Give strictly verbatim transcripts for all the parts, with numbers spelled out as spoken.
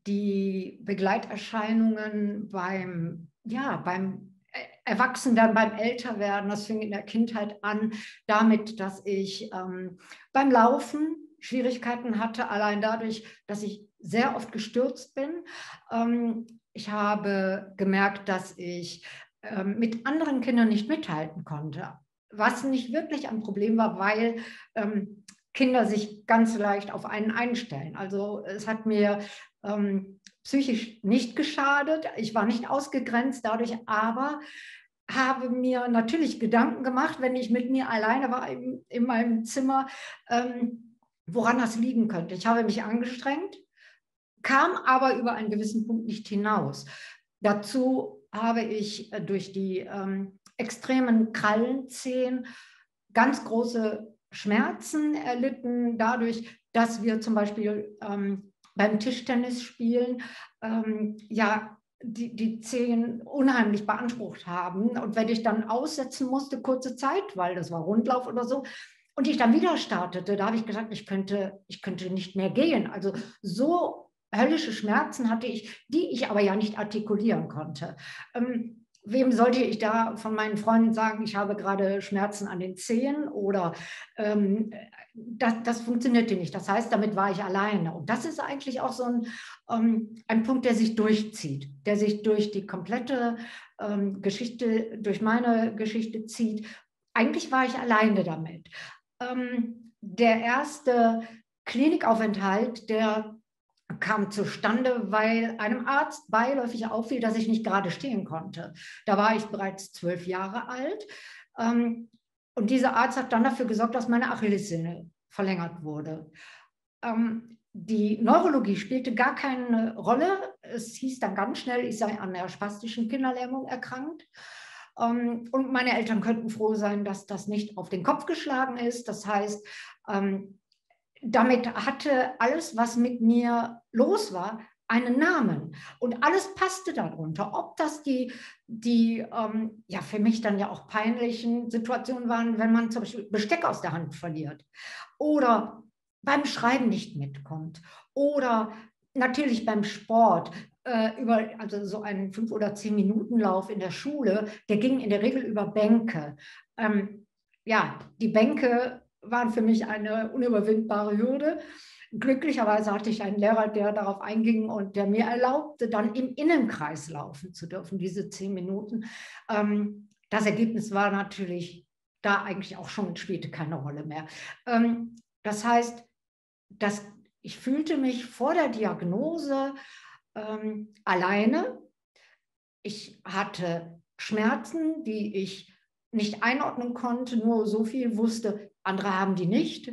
die Begleiterscheinungen beim, ja, beim Erwachsenwerden, beim Älterwerden, das fing in der Kindheit an damit, dass ich ähm, beim Laufen Schwierigkeiten hatte, allein dadurch, dass ich sehr oft gestürzt bin. Ähm, ich habe gemerkt, dass ich ähm, mit anderen Kindern nicht mithalten konnte, was nicht wirklich ein Problem war, weil ähm, Kinder sich ganz leicht auf einen einstellen. Also es hat mir ähm, psychisch nicht geschadet, ich war nicht ausgegrenzt dadurch, aber habe mir natürlich Gedanken gemacht, wenn ich mit mir alleine war in, in meinem Zimmer, ähm, woran das liegen könnte. Ich habe mich angestrengt, kam aber über einen gewissen Punkt nicht hinaus. Dazu habe ich durch die ähm, extremen Krallenzehen ganz große Schmerzen erlitten, dadurch, dass wir zum Beispiel ähm, beim Tischtennis spielen, ähm, ja, die, die Zehen unheimlich beansprucht haben. Und wenn ich dann aussetzen musste, kurze Zeit, weil das war Rundlauf oder so, und ich dann wieder startete, da habe ich gesagt, ich könnte, ich könnte nicht mehr gehen. Also so höllische Schmerzen hatte ich, die ich aber ja nicht artikulieren konnte. Ähm, wem sollte ich da von meinen Freunden sagen, ich habe gerade Schmerzen an den Zehen oder ähm, das, das funktionierte nicht. Das heißt, damit war ich alleine. Und das ist eigentlich auch so ein, ähm, ein Punkt, der sich durchzieht, der sich durch die komplette ähm, Geschichte, durch meine Geschichte zieht. Eigentlich war ich alleine damit. Ähm, der erste Klinikaufenthalt, der kam zustande, weil einem Arzt beiläufig auffiel, dass ich nicht gerade stehen konnte. Da war ich bereits zwölf Jahre alt. Ähm, und dieser Arzt hat dann dafür gesorgt, dass meine Achillessehne verlängert wurde. Ähm, die Neurologie spielte gar keine Rolle. Es hieß dann ganz schnell, ich sei an der spastischen Kinderlähmung erkrankt. Ähm, und meine Eltern könnten froh sein, dass das nicht auf den Kopf geschlagen ist. Das heißt, ähm, damit hatte alles, was mit mir los war, einen Namen. Und alles passte darunter. Ob das die, die ähm, ja für mich dann ja auch peinlichen Situationen waren, wenn man zum Beispiel Besteck aus der Hand verliert oder beim Schreiben nicht mitkommt oder natürlich beim Sport. Äh, über, also so einen fünf- oder zehn-Minuten-Lauf in der Schule, der ging in der Regel über Bänke. Ähm, ja, die Bänke waren für mich eine unüberwindbare Hürde. Glücklicherweise hatte ich einen Lehrer, der darauf einging und der mir erlaubte, dann im Innenkreis laufen zu dürfen, diese zehn Minuten. Ähm, das Ergebnis war natürlich da eigentlich auch schon, spielte keine Rolle mehr. Ähm, das heißt, dass ich fühlte mich vor der Diagnose ähm, alleine. Ich hatte Schmerzen, die ich nicht einordnen konnte, nur so viel wusste, andere haben die nicht.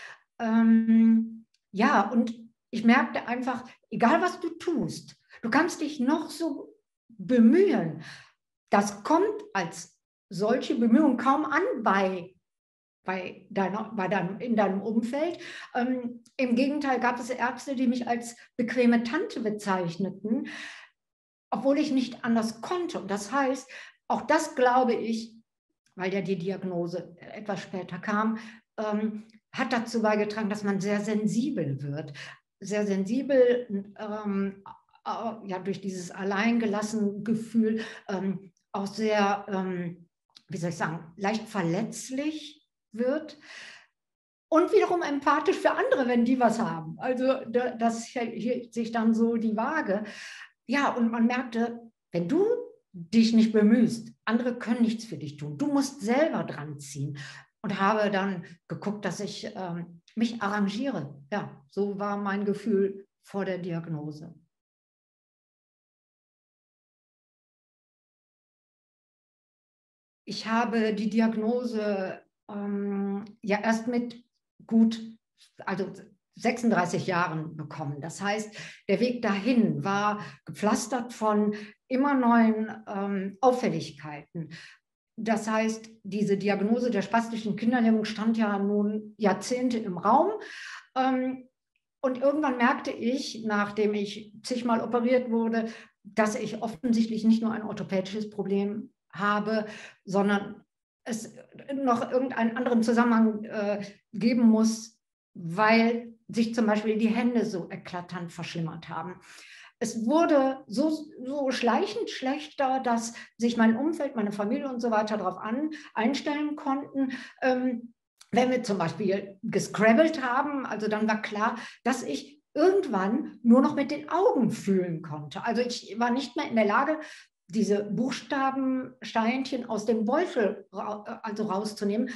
Ähm, ja, und ich merkte einfach, egal was du tust, du kannst dich noch so bemühen. Das kommt als solche Bemühungen kaum an bei, bei, deiner, bei deinem, in deinem Umfeld. Ähm, Im Gegenteil gab es Ärzte, die mich als bequeme Tante bezeichneten, obwohl ich nicht anders konnte. Und das heißt, auch das glaube ich, weil ja die Diagnose etwas später kam, ähm, hat dazu beigetragen, dass man sehr sensibel wird. Sehr sensibel, ähm, äh, ja, durch dieses alleingelassene Gefühl, ähm, auch sehr, ähm, wie soll ich sagen, leicht verletzlich wird. Und wiederum empathisch für andere, wenn die was haben. Also das hielt sich dann so die Waage. Ja, und man merkte, wenn du dich nicht bemühst, andere können nichts für dich tun. Du musst selber dran ziehen. Und habe dann geguckt, dass ich ähm, mich arrangiere. Ja, so war mein Gefühl vor der Diagnose. Ich habe die Diagnose ähm, ja erst mit gut, also sechsunddreißig Jahren bekommen. Das heißt, der Weg dahin war gepflastert von immer neuen ähm, Auffälligkeiten. Das heißt, diese Diagnose der spastischen Kinderlähmung stand ja nun Jahrzehnte im Raum. Ähm, und irgendwann merkte ich, nachdem ich zigmal operiert wurde, dass ich offensichtlich nicht nur ein orthopädisches Problem habe, sondern es noch irgendeinen anderen Zusammenhang äh, geben muss, weil sich zum Beispiel die Hände so eklatant verschlimmert haben. Es wurde so, so schleichend schlechter, dass sich mein Umfeld, meine Familie und so weiter darauf an, einstellen konnten. Ähm, wenn wir zum Beispiel gescrabbelt haben, also dann war klar, dass ich irgendwann nur noch mit den Augen fühlen konnte. Also ich war nicht mehr in der Lage, diese Buchstabensteinchen aus dem Beutel also rauszunehmen.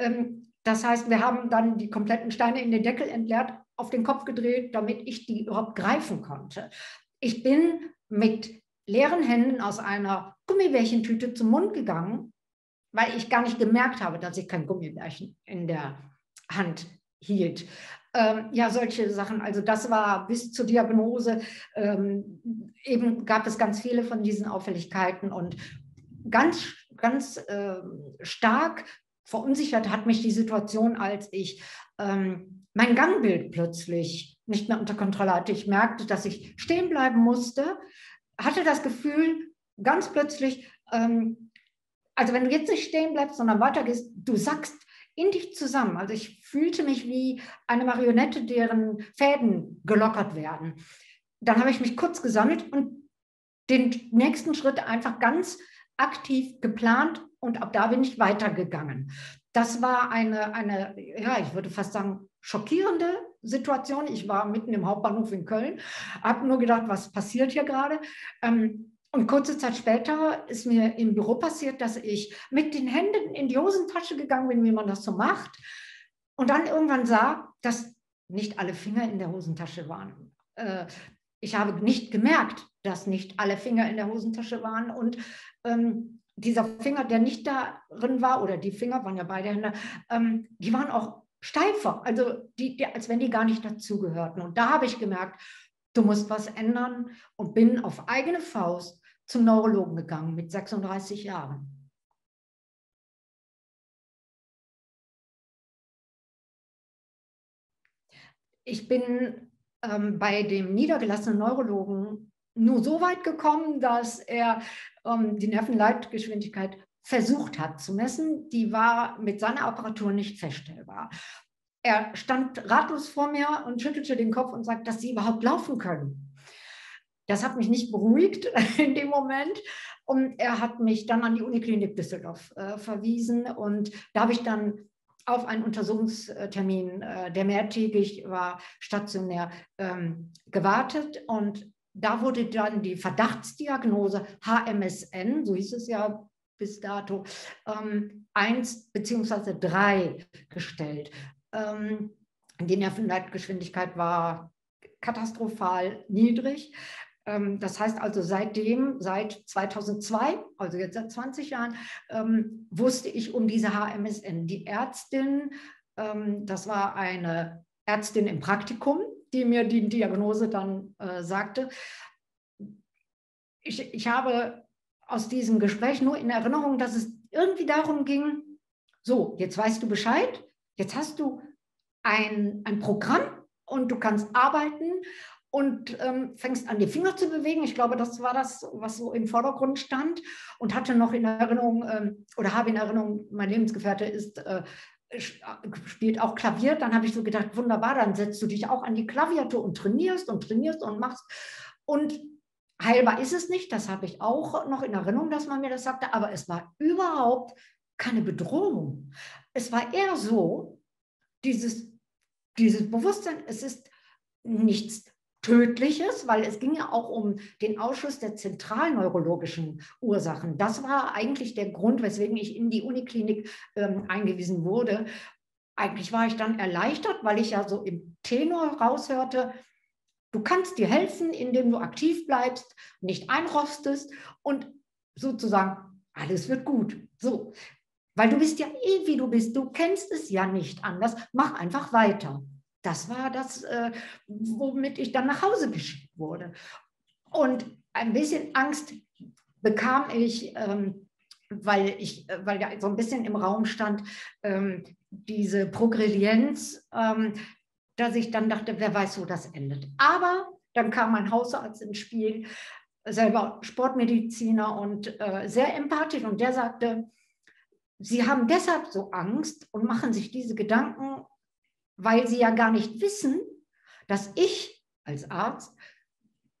Das heißt, wir haben dann die kompletten Steine in den Deckel entleert, auf den Kopf gedreht, damit ich die überhaupt greifen konnte. Ich bin mit leeren Händen aus einer Gummibärchentüte zum Mund gegangen, weil ich gar nicht gemerkt habe, dass ich kein Gummibärchen in der Hand hielt. Ähm, ja, solche Sachen. Also das war bis zur Diagnose, ähm, eben gab es ganz viele von diesen Auffälligkeiten und ganz, ganz äh, stark verunsichert hat mich die Situation, als ich ähm, mein Gangbild plötzlich nicht mehr unter Kontrolle hatte. Ich merkte, dass ich stehen bleiben musste, hatte das Gefühl, ganz plötzlich, ähm, also wenn du jetzt nicht stehen bleibst, sondern weitergehst, du sackst in dich zusammen. Also ich fühlte mich wie eine Marionette, deren Fäden gelockert werden. Dann habe ich mich kurz gesammelt und den nächsten Schritt einfach ganz aktiv geplant und ab da bin ich weitergegangen. Das war eine, eine, ja, ich würde fast sagen, schockierende Situation. Ich war mitten im Hauptbahnhof in Köln, habe nur gedacht, was passiert hier gerade? Ähm, Und kurze Zeit später ist mir im Büro passiert, dass ich mit den Händen in die Hosentasche gegangen bin, wie man das so macht. Und dann irgendwann sah, dass nicht alle Finger in der Hosentasche waren. Ich habe nicht gemerkt, dass nicht alle Finger in der Hosentasche waren. Und ähm, dieser Finger, der nicht darin war, oder die Finger waren ja beide Hände, ähm, die waren auch steifer, also die, die, als wenn die gar nicht dazugehörten. Und da habe ich gemerkt, du musst was ändern und bin auf eigene Faust zum Neurologen gegangen mit sechsunddreißig Jahren. Ich bin ähm, bei dem niedergelassenen Neurologen nur so weit gekommen, dass er ähm, die Nervenleitgeschwindigkeit versucht hat zu messen. Die war mit seiner Apparatur nicht feststellbar. Er stand ratlos vor mir und schüttelte den Kopf und sagte, dass sie überhaupt laufen können. Das hat mich nicht beruhigt in dem Moment. Und er hat mich dann an die Uniklinik Düsseldorf äh, verwiesen. Und da habe ich dann auf einen Untersuchungstermin, äh, der mehrtägig war, stationär ähm, gewartet. Und da wurde dann die Verdachtsdiagnose H M S N, so hieß es ja bis dato, ähm, eins beziehungsweise drei gestellt. Ähm, die Nervenleitgeschwindigkeit war katastrophal niedrig. Das heißt also seitdem, seit zweitausendzwei, also jetzt seit zwanzig Jahren, ähm, wusste ich um diese H M S N. Die Ärztin, ähm, das war eine Ärztin im Praktikum, die mir die Diagnose dann äh, sagte. Ich, ich habe aus diesem Gespräch nur in Erinnerung, dass es irgendwie darum ging, so, jetzt weißt du Bescheid, jetzt hast du ein, ein Programm und du kannst arbeiten und ähm, fängst an, die Finger zu bewegen. Ich glaube, das war das, was so im Vordergrund stand und hatte noch in Erinnerung ähm, oder habe in Erinnerung, mein Lebensgefährte ist, äh, spielt auch Klavier. Dann habe ich so gedacht, wunderbar, dann setzt du dich auch an die Klaviatur und trainierst und trainierst und machst. Und heilbar ist es nicht, das habe ich auch noch in Erinnerung, dass man mir das sagte, aber es war überhaupt keine Bedrohung. Es war eher so, dieses, dieses Bewusstsein, es ist nichts Tödliches, weil es ging ja auch um den Ausschluss der zentralneurologischen Ursachen. Das war eigentlich der Grund, weswegen ich in die Uniklinik ähm, eingewiesen wurde. Eigentlich war ich dann erleichtert, weil ich ja so im Tenor raushörte, du kannst dir helfen, indem du aktiv bleibst, nicht einrostest und sozusagen alles wird gut. So, weil du bist ja eh, wie du bist. Du kennst es ja nicht anders. Mach einfach weiter. Das war das, äh, womit ich dann nach Hause geschickt wurde. Und ein bisschen Angst bekam ich, ähm, weil, ich, weil ja so ein bisschen im Raum stand, ähm, diese Progredienz, ähm, dass ich dann dachte, wer weiß, wo das endet. Aber dann kam mein Hausarzt ins Spiel, selber Sportmediziner und äh, sehr empathisch. Und der sagte, Sie haben deshalb so Angst und machen sich diese Gedanken, weil Sie ja gar nicht wissen, dass ich als Arzt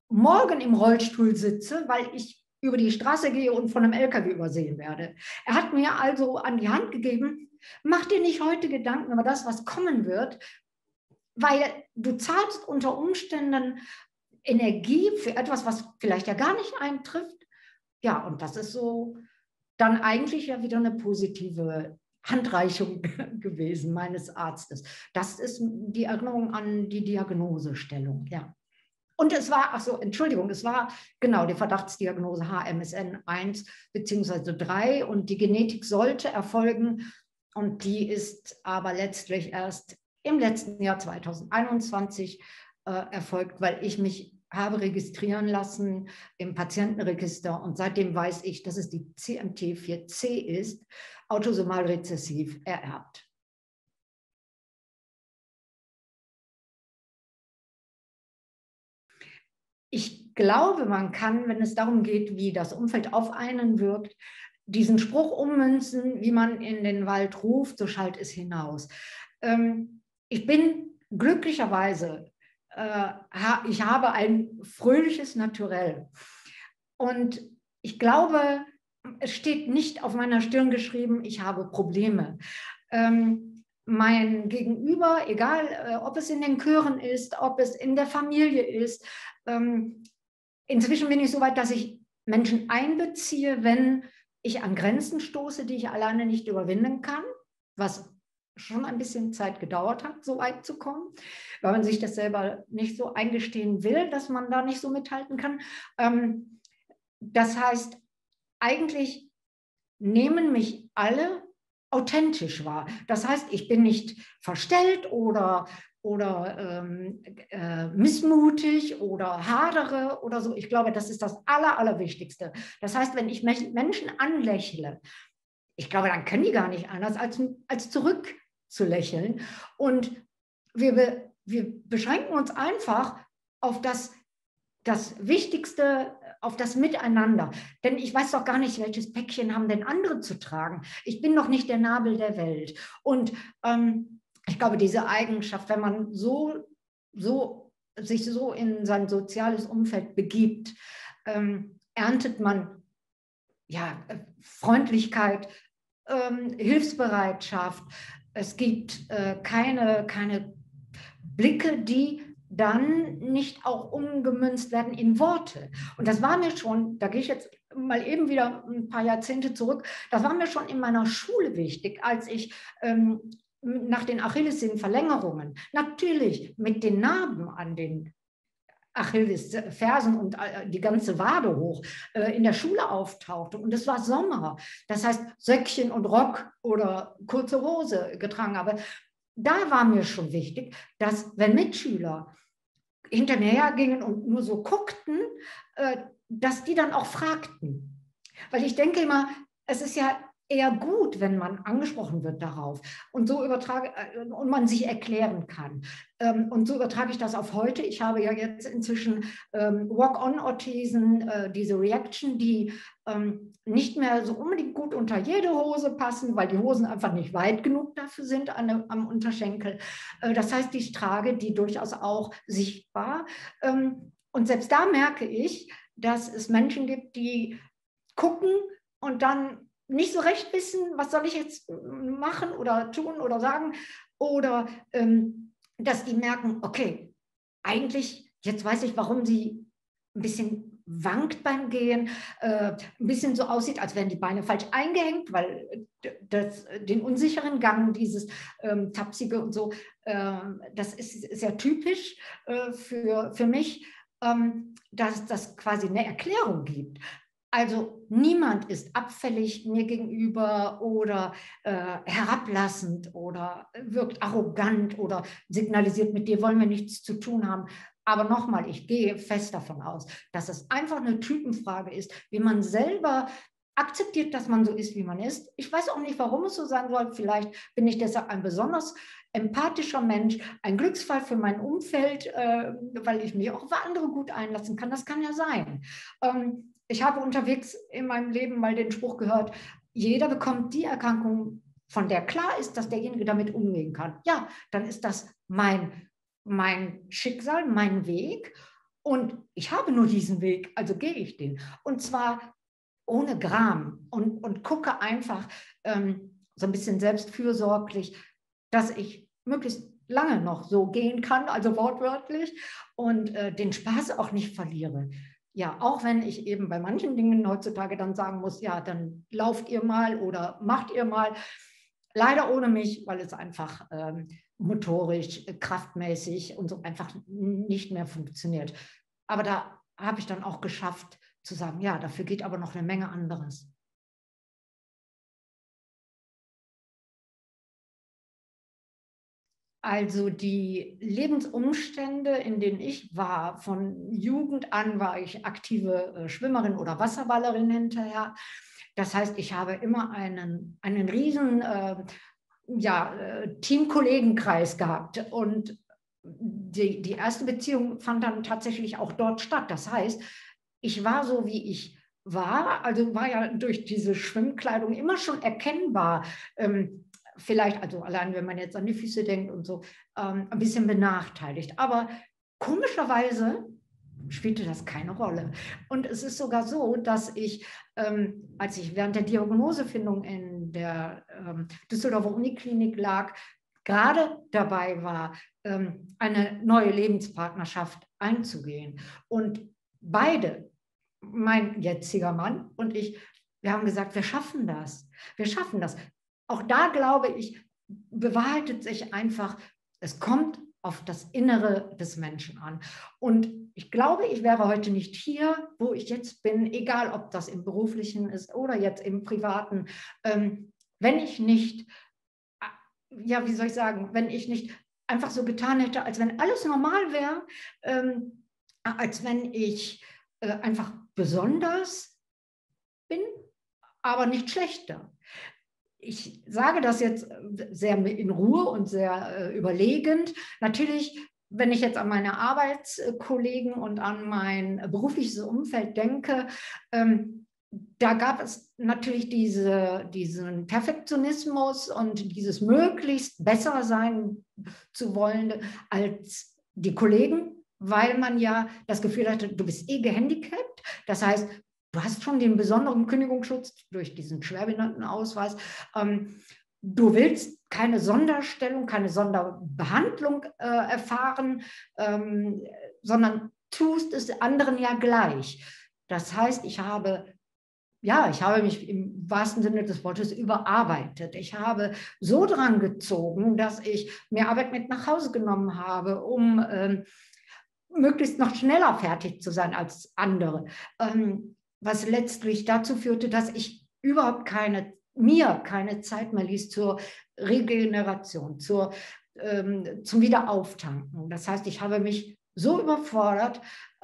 morgen im Rollstuhl sitze, weil ich über die Straße gehe und von einem L K W übersehen werde. Er hat mir also an die Hand gegeben, mach dir nicht heute Gedanken über das, was kommen wird, weil du zahlst unter Umständen Energie für etwas, was vielleicht ja gar nicht eintrifft. Ja, und das ist so dann eigentlich ja wieder eine positive Handreichung gewesen meines Arztes. Das ist die Erinnerung an die Diagnosestellung, ja. Und es war, ach so, Entschuldigung, es war genau die Verdachtsdiagnose H M S N eins bzw. drei und die Genetik sollte erfolgen und die ist aber letztlich erst im letzten Jahr zweitausendeinundzwanzig äh, erfolgt, weil ich mich habe registrieren lassen im Patientenregister und seitdem weiß ich, dass es die C M T vier C ist, autosomal rezessiv ererbt. Ich glaube, man kann, wenn es darum geht, wie das Umfeld auf einen wirkt, diesen Spruch ummünzen, wie man in den Wald ruft, so schallt es hinaus. Ähm, ich bin glücklicherweise, äh, ha, ich habe ein fröhliches Naturell. Und ich glaube, es steht nicht auf meiner Stirn geschrieben, ich habe Probleme. Ähm, mein Gegenüber, egal äh, ob es in den Chören ist, ob es in der Familie ist, ähm, inzwischen bin ich so weit, dass ich Menschen einbeziehe, wenn ich an Grenzen stoße, die ich alleine nicht überwinden kann, was schon ein bisschen Zeit gedauert hat, so weit zu kommen, weil man sich das selber nicht so eingestehen will, dass man da nicht so mithalten kann. Ähm, das heißt, eigentlich nehmen mich alle authentisch wahr. Das heißt, ich bin nicht verstellt oder, oder ähm, äh, missmutig oder hadere oder so. Ich glaube, das ist das Aller, Allerwichtigste. Das heißt, wenn ich Menschen anlächle, ich glaube, dann können die gar nicht anders, als, als zurückzulächeln. Und wir, wir beschränken uns einfach auf das, das Wichtigste, auf das Miteinander. Denn ich weiß doch gar nicht, welches Päckchen haben denn andere zu tragen. Ich bin doch nicht der Nabel der Welt. Und ähm, ich glaube, diese Eigenschaft, wenn man so, so, sich so in sein soziales Umfeld begibt, ähm, erntet man ja, Freundlichkeit, ähm, Hilfsbereitschaft. Es gibt äh, keine, keine Blicke, die dann nicht auch umgemünzt werden in Worte. Und das war mir schon, da gehe ich jetzt mal eben wieder ein paar Jahrzehnte zurück, das war mir schon in meiner Schule wichtig, als ich ähm, nach den Achillessehnenverlängerungen, natürlich mit den Narben an den Achillesfersen und die ganze Wade hoch äh, in der Schule auftauchte. Und es war Sommer. Das heißt, Söckchen und Rock oder kurze Hose getragen habe. Da war mir schon wichtig, dass wenn Mitschüler hinter mir hergingen und nur so guckten, äh, dass die dann auch fragten. Weil ich denke immer, es ist ja eher gut, wenn man angesprochen wird darauf und so übertrage und man sich erklären kann. Ähm, und so übertrage ich das auf heute. Ich habe ja jetzt inzwischen ähm, Walk-on-Orthesen, äh, diese Reaction, die ähm, nicht mehr so unbedingt gut unter jede Hose passen, weil die Hosen einfach nicht weit genug dafür sind an, am Unterschenkel. Äh, das heißt, ich trage die durchaus auch sichtbar. Ähm, und selbst da merke ich, dass es Menschen gibt, die gucken und dann nicht so recht wissen, was soll ich jetzt machen oder tun oder sagen. Oder ähm, dass die merken, okay, eigentlich, jetzt weiß ich, warum sie ein bisschen wankt beim Gehen, äh, ein bisschen so aussieht, als wären die Beine falsch eingehängt, weil das, den unsicheren Gang, dieses ähm, Tapsige und so, äh, das ist sehr typisch äh, für, für mich, ähm, dass das quasi eine Erklärung gibt. Also niemand ist abfällig mir gegenüber oder äh, herablassend oder wirkt arrogant oder signalisiert, mit dir wollen wir nichts zu tun haben. Aber nochmal, ich gehe fest davon aus, dass es einfach eine Typenfrage ist, wie man selber akzeptiert, dass man so ist, wie man ist. Ich weiß auch nicht, warum es so sein soll. Vielleicht bin ich deshalb ein besonders empathischer Mensch, ein Glücksfall für mein Umfeld, äh, weil ich mich auch auf andere gut einlassen kann. Das kann ja sein. Ähm, Ich habe unterwegs in meinem Leben mal den Spruch gehört, jeder bekommt die Erkrankung, von der klar ist, dass derjenige damit umgehen kann. Ja, dann ist das mein, mein Schicksal, mein Weg. Und ich habe nur diesen Weg, also gehe ich den. Und zwar ohne Gram und, und gucke einfach ähm, so ein bisschen selbstfürsorglich, dass ich möglichst lange noch so gehen kann, also wortwörtlich, und äh, den Spaß auch nicht verliere. Ja, auch wenn ich eben bei manchen Dingen heutzutage dann sagen muss, ja, dann lauft ihr mal oder macht ihr mal. Leider ohne mich, weil es einfach ähm, motorisch, kraftmäßig und so einfach nicht mehr funktioniert. Aber da habe ich dann auch geschafft zu sagen, ja, dafür geht aber noch eine Menge anderes. Also die Lebensumstände, in denen ich war, von Jugend an war ich aktive äh, Schwimmerin oder Wasserballerin hinterher. Das heißt, ich habe immer einen, einen riesen äh, ja, äh, Teamkollegenkreis gehabt. Und die, die erste Beziehung fand dann tatsächlich auch dort statt. Das heißt, ich war so, wie ich war, also war ja durch diese Schwimmkleidung immer schon erkennbar, ähm, vielleicht, also allein wenn man jetzt an die Füße denkt und so, ähm, ein bisschen benachteiligt. Aber komischerweise spielte das keine Rolle. Und es ist sogar so, dass ich, ähm, als ich während der Diagnosefindung in der ähm, Düsseldorfer Uniklinik lag, gerade dabei war, ähm, eine neue Lebenspartnerschaft einzugehen. Und beide, mein jetziger Mann und ich, wir haben gesagt, wir schaffen das. Wir schaffen das. Auch da glaube ich, bewahrheitet sich einfach, es kommt auf das Innere des Menschen an. Und ich glaube, ich wäre heute nicht hier, wo ich jetzt bin, egal ob das im Beruflichen ist oder jetzt im Privaten, ähm, wenn ich nicht, ja, wie soll ich sagen, wenn ich nicht einfach so getan hätte, als wenn alles normal wäre, ähm, als wenn ich äh, einfach besonders bin, aber nicht schlechter. Ich sage das jetzt sehr in Ruhe und sehr äh, überlegend. Natürlich, wenn ich jetzt an meine Arbeitskollegen und an mein berufliches Umfeld denke, ähm, da gab es natürlich diese, diesen Perfektionismus und dieses möglichst besser sein zu wollen als die Kollegen, weil man ja das Gefühl hatte, du bist eh gehandicapt. Das heißt, du hast schon den besonderen Kündigungsschutz durch diesen Schwerbehindertenausweis. Ähm, du willst keine Sonderstellung, keine Sonderbehandlung äh, erfahren, ähm, sondern tust es anderen ja gleich. Das heißt, ich habe, ja, ich habe mich im wahrsten Sinne des Wortes überarbeitet. Ich habe so dran gezogen, dass ich mir Arbeit mit nach Hause genommen habe, um ähm, möglichst noch schneller fertig zu sein als andere. Ähm, was letztlich dazu führte, dass ich überhaupt keine, mir keine Zeit mehr ließ zur Regeneration, zur, ähm, zum Wiederauftanken. Das heißt, ich habe mich so überfordert,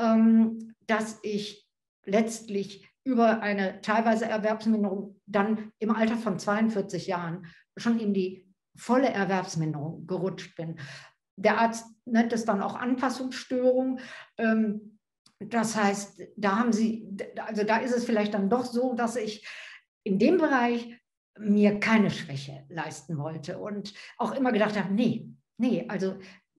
ähm, dass ich letztlich über eine teilweise Erwerbsminderung dann im Alter von zweiundvierzig Jahren schon in die volle Erwerbsminderung gerutscht bin. Der Arzt nennt es dann auch Anpassungsstörung. Ähm, Das heißt, da haben Sie, also da ist es vielleicht dann doch so, dass ich in dem Bereich mir keine Schwäche leisten wollte und auch immer gedacht habe, nee, nee, also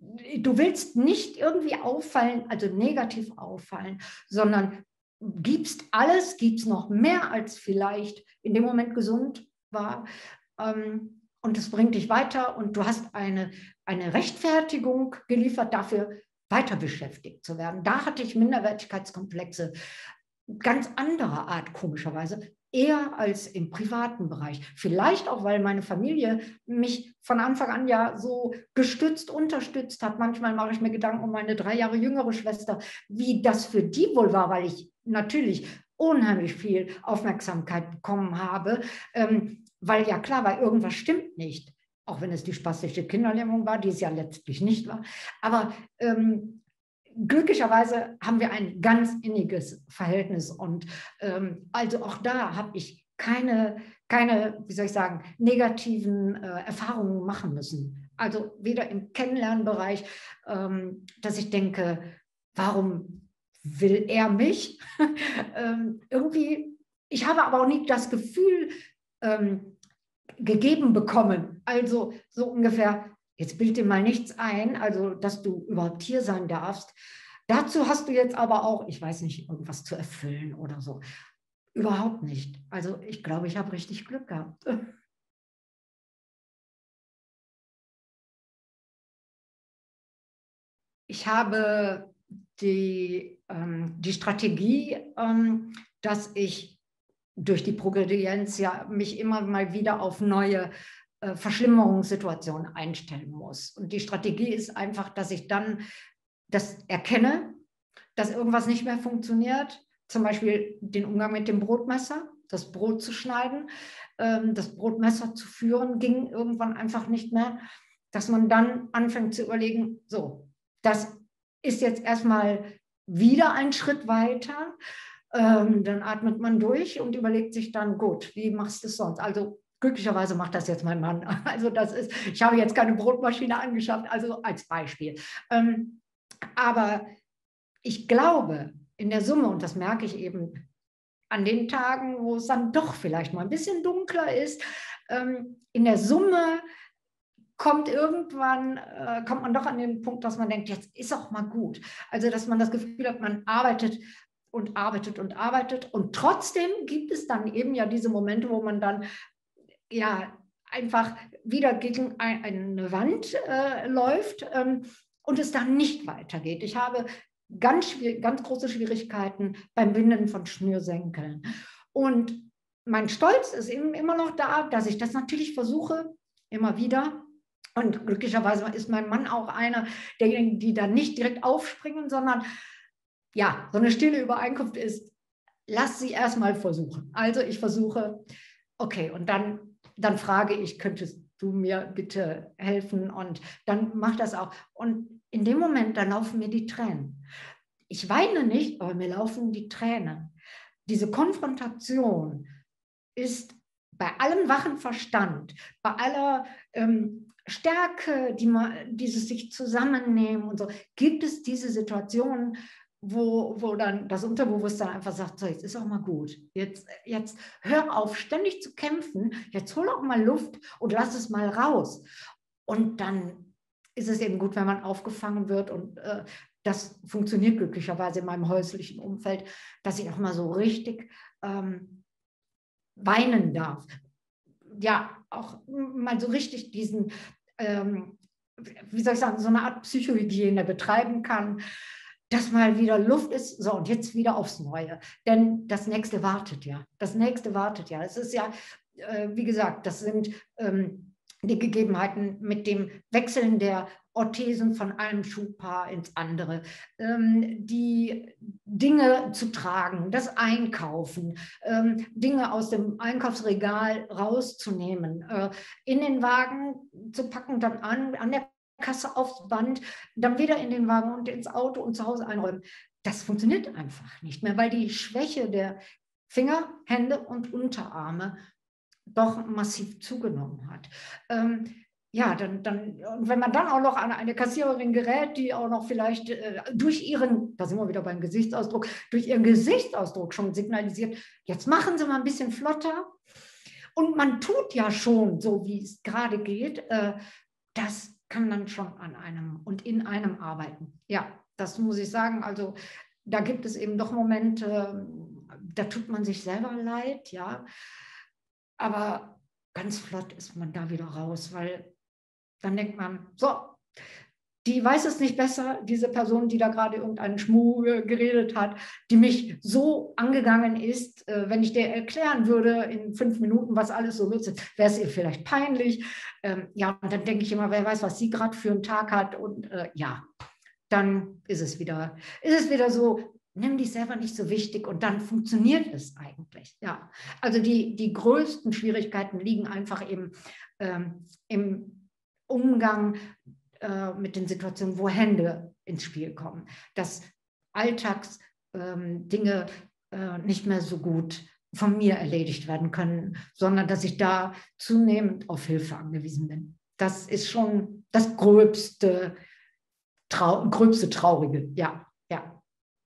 du willst nicht irgendwie auffallen, also negativ auffallen, sondern gibst alles, gibst noch mehr als vielleicht in dem Moment gesund war. Ähm, und es bringt dich weiter und du hast eine, eine Rechtfertigung geliefert dafür, weiter beschäftigt zu werden. Da hatte ich Minderwertigkeitskomplexe ganz anderer Art, komischerweise, eher als im privaten Bereich. Vielleicht auch, weil meine Familie mich von Anfang an ja so gestützt, unterstützt hat. Manchmal mache ich mir Gedanken um meine drei Jahre jüngere Schwester, wie das für die wohl war, weil ich natürlich unheimlich viel Aufmerksamkeit bekommen habe, ähm, weil ja klar war, irgendwas stimmt nicht. Auch wenn es die spastische Kinderlähmung war, die es ja letztlich nicht war. Aber ähm, glücklicherweise haben wir ein ganz inniges Verhältnis. Und ähm, also auch da habe ich keine, keine, wie soll ich sagen, negativen äh, Erfahrungen machen müssen. Also weder im Kennenlernbereich, ähm, dass ich denke, warum will er mich? ähm, irgendwie, ich habe aber auch nie das Gefühl, ähm, gegeben bekommen. Also so ungefähr, jetzt bild dir mal nichts ein, also dass du überhaupt hier sein darfst. Dazu hast du jetzt aber auch, ich weiß nicht, irgendwas zu erfüllen oder so. Überhaupt nicht. Also ich glaube, ich habe richtig Glück gehabt. Ich habe die, ähm, die Strategie, ähm, dass ich durch die Progredienz ja mich immer mal wieder auf neue äh, Verschlimmerungssituationen einstellen muss. Und die Strategie ist einfach, dass ich dann das erkenne, dass irgendwas nicht mehr funktioniert, zum Beispiel den Umgang mit dem Brotmesser, das Brot zu schneiden, ähm, das Brotmesser zu führen, ging irgendwann einfach nicht mehr, dass man dann anfängt zu überlegen, so, das ist jetzt erstmal wieder ein Schritt weiter, ähm, dann atmet man durch und überlegt sich dann, gut, wie machst du es sonst? Also glücklicherweise macht das jetzt mein Mann. Also das ist, ich habe jetzt keine Brotmaschine angeschafft, also als Beispiel. Ähm, aber ich glaube, in der Summe, und das merke ich eben an den Tagen, wo es dann doch vielleicht mal ein bisschen dunkler ist, ähm, in der Summe kommt irgendwann, äh, kommt man doch an den Punkt, dass man denkt, jetzt ist auch mal gut. Also, dass man das Gefühl hat, man arbeitet und arbeitet und arbeitet. Und trotzdem gibt es dann eben ja diese Momente, wo man dann ja einfach wieder gegen ein, eine Wand äh, läuft ähm, und es dann nicht weitergeht. Ich habe ganz, ganz große Schwierigkeiten beim Binden von Schnürsenkeln. Und mein Stolz ist eben immer noch da, dass ich das natürlich versuche, immer wieder. Und glücklicherweise ist mein Mann auch einer derjenigen, die dann nicht direkt aufspringen, sondern ja, so eine stille Übereinkunft ist, lass sie erstmal versuchen. Also ich versuche, okay, und dann, dann frage ich, könntest du mir bitte helfen? Und dann mach das auch. Und in dem Moment, dann laufen mir die Tränen. Ich weine nicht, aber mir laufen die Tränen. Diese Konfrontation ist bei allem wachen Verstand, bei aller ähm, Stärke, die man, dieses sich zusammennehmen und so, gibt es diese Situationen, wo, wo dann das Unterbewusstsein einfach sagt, so, jetzt ist auch mal gut. Jetzt, jetzt hör auf, ständig zu kämpfen, jetzt hol auch mal Luft und lass es mal raus. Und dann ist es eben gut, wenn man aufgefangen wird und äh, das funktioniert glücklicherweise in meinem häuslichen Umfeld, dass ich auch mal so richtig ähm, weinen darf. Ja, auch mal so richtig diesen, ähm, wie soll ich sagen, so eine Art Psychohygiene betreiben kann, dass mal wieder Luft ist, so und jetzt wieder aufs Neue. Denn das nächste wartet ja. Das nächste wartet ja. Es ist ja, äh, wie gesagt, das sind ähm, die Gegebenheiten mit dem Wechseln der Orthesen von einem Schuhpaar ins andere, ähm, die Dinge zu tragen, das Einkaufen, ähm, Dinge aus dem Einkaufsregal rauszunehmen, äh, in den Wagen zu packen, dann an, an der Kasse aufs Band, dann wieder in den Wagen und ins Auto und zu Hause einräumen. Das funktioniert einfach nicht mehr, weil die Schwäche der Finger, Hände und Unterarme doch massiv zugenommen hat. Ähm, ja, dann, dann, und wenn man dann auch noch an eine Kassiererin gerät, die auch noch vielleicht äh, durch ihren, da sind wir wieder beim Gesichtsausdruck, durch ihren Gesichtsausdruck schon signalisiert, jetzt machen Sie mal ein bisschen flotter. Und man tut ja schon so, wie es gerade geht. Äh, das kann dann schon an einem und in einem arbeiten. Ja, das muss ich sagen. Also da gibt es eben doch Momente, da tut man sich selber leid, ja. Aber ganz flott ist man da wieder raus, weil dann denkt man, so, die weiß es nicht besser, diese Person, die da gerade irgendeinen Schmuh geredet hat, die mich so angegangen ist, äh, wenn ich dir erklären würde in fünf Minuten, was alles so nützt, wäre es ihr vielleicht peinlich. Ähm, ja, und dann denke ich immer, wer weiß, was sie gerade für einen Tag hat. Und äh, ja, dann ist es wieder, ist es wieder so, nimm dich selber nicht so wichtig und dann funktioniert es eigentlich. Ja, also die, die größten Schwierigkeiten liegen einfach im, ähm, im Umgang äh, mit den Situationen, wo Hände ins Spiel kommen, dass Alltagsdinge ähm, äh, nicht mehr so gut von mir erledigt werden können, sondern dass ich da zunehmend auf Hilfe angewiesen bin. Das ist schon das gröbste, trau gröbste Traurige, ja, ja.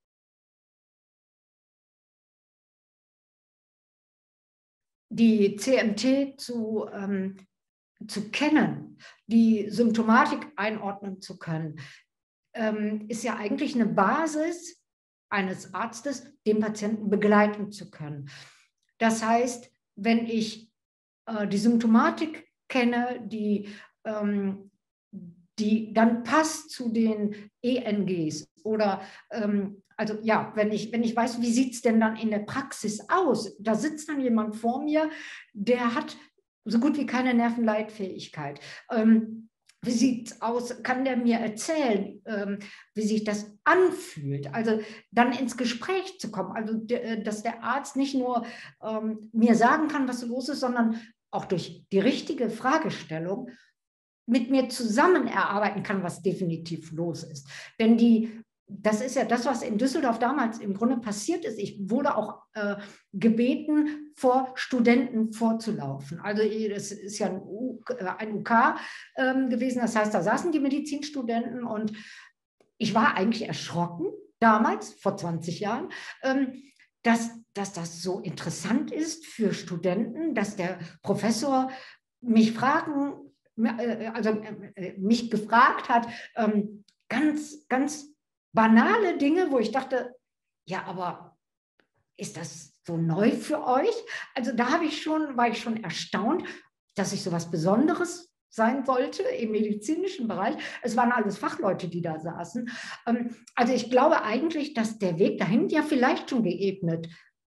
Die C M T zu, ähm, zu kennen, die Symptomatik einordnen zu können, ähm, ist ja eigentlich eine Basis eines Arztes, den Patienten begleiten zu können. Das heißt, wenn ich äh, die Symptomatik kenne, die, ähm, die dann passt zu den E N Gs oder ähm, also ja, wenn ich, wenn ich weiß, wie sieht es denn dann in der Praxis aus, da sitzt dann jemand vor mir, der hat so gut wie keine Nervenleitfähigkeit. Ähm, wie sieht es aus? Kann der mir erzählen, ähm, wie sich das anfühlt? Also dann ins Gespräch zu kommen, also dass der Arzt nicht nur ähm, mir sagen kann, was los ist, sondern auch durch die richtige Fragestellung mit mir zusammen erarbeiten kann, was definitiv los ist. Denn die, das ist ja das, was in Düsseldorf damals im Grunde passiert ist. Ich wurde auch äh, gebeten, vor Studenten vorzulaufen. Also das ist ja ein, U, ein U K ähm, gewesen, das heißt, da saßen die Medizinstudenten und ich war eigentlich erschrocken, damals, vor zwanzig Jahren, ähm, dass, dass das so interessant ist für Studenten, dass der Professor mich fragen also mich gefragt hat, ähm, ganz, ganz banale Dinge, wo ich dachte, ja, aber ist das so neu für euch? Also da habe ich schon, war ich schon erstaunt, dass ich so was Besonderes sein wollte im medizinischen Bereich. Es waren alles Fachleute, die da saßen. Ähm, also ich glaube eigentlich, dass der Weg dahin ja vielleicht schon geebnet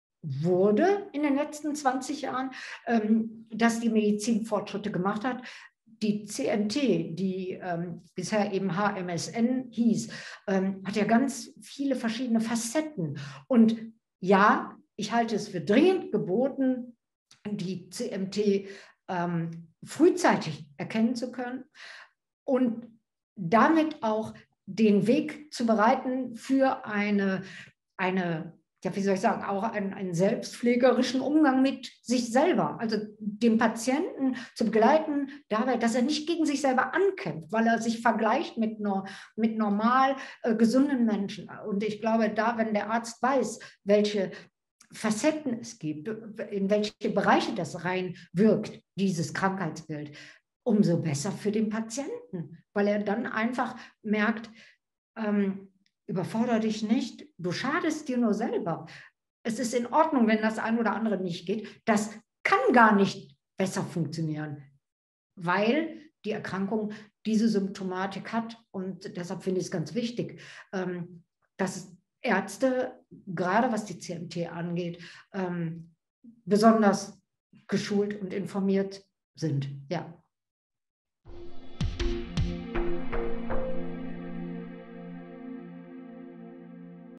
wurde in den letzten zwanzig Jahren, ähm, dass die Medizin Fortschritte gemacht hat. Die C M T, die ähm, bisher eben H M S N hieß, ähm, hat ja ganz viele verschiedene Facetten. Und ja, ich halte es für dringend geboten, die C M T ähm, frühzeitig erkennen zu können und damit auch den Weg zu bereiten für eine, eine ja, wie soll ich sagen, auch einen, einen selbstpflegerischen Umgang mit sich selber. Also den Patienten zu begleiten dabei, dass er nicht gegen sich selber ankämpft, weil er sich vergleicht mit, nur, mit normal äh, gesunden Menschen. Und ich glaube, da, wenn der Arzt weiß, welche Facetten es gibt, in welche Bereiche das reinwirkt, dieses Krankheitsbild, umso besser für den Patienten, weil er dann einfach merkt, ähm, überfordere dich nicht, du schadest dir nur selber. Es ist in Ordnung, wenn das ein oder andere nicht geht. Das kann gar nicht besser funktionieren, weil die Erkrankung diese Symptomatik hat. Und deshalb finde ich es ganz wichtig, dass Ärzte, gerade was die C M T angeht, besonders geschult und informiert sind. Ja.